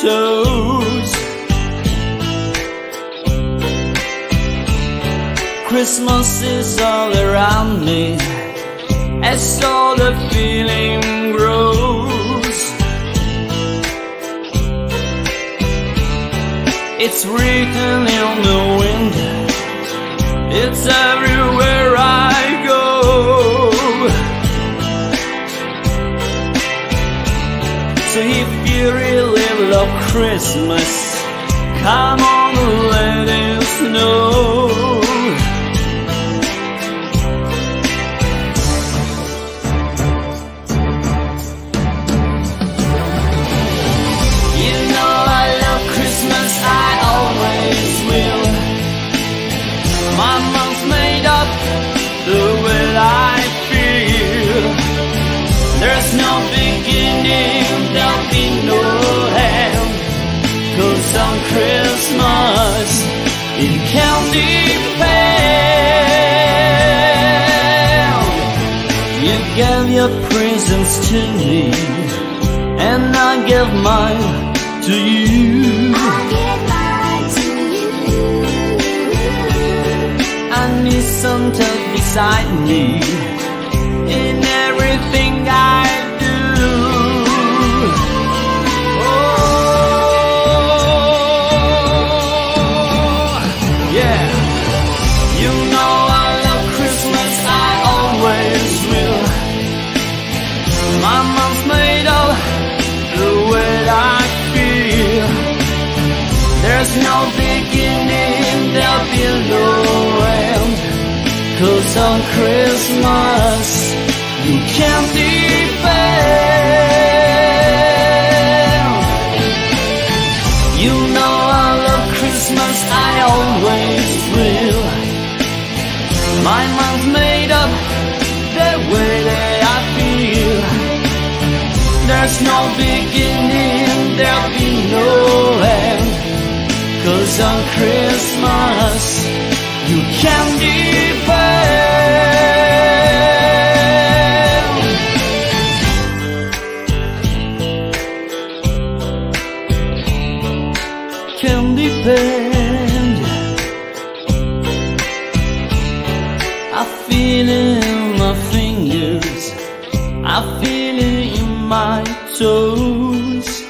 toes. Christmas is all around me as all the feeling grows. It's written in the wind, it's everywhere I go. So if you really love Christmas, come on, let us know. You know I love Christmas, I always will. My mind's made up the way I feel. There's no beginning, there'll be no end. 'Cause on Christmas it can depend. You gave your presents to me, and I give mine to you. I need someone beside me in everything I do. Oh, yeah. You know I love Christmas, I always will. My mom's made of the way I feel. There's no beginning, there'll be no end. 'Cause on Christmas you can't depend. You know I love Christmas, I always will. My mind's made up the way that I feel. There's no beginning, there'll be no end. 'Cause on Christmas you can't depend. Can't depend. I feel it in my fingers, I feel it in my toes.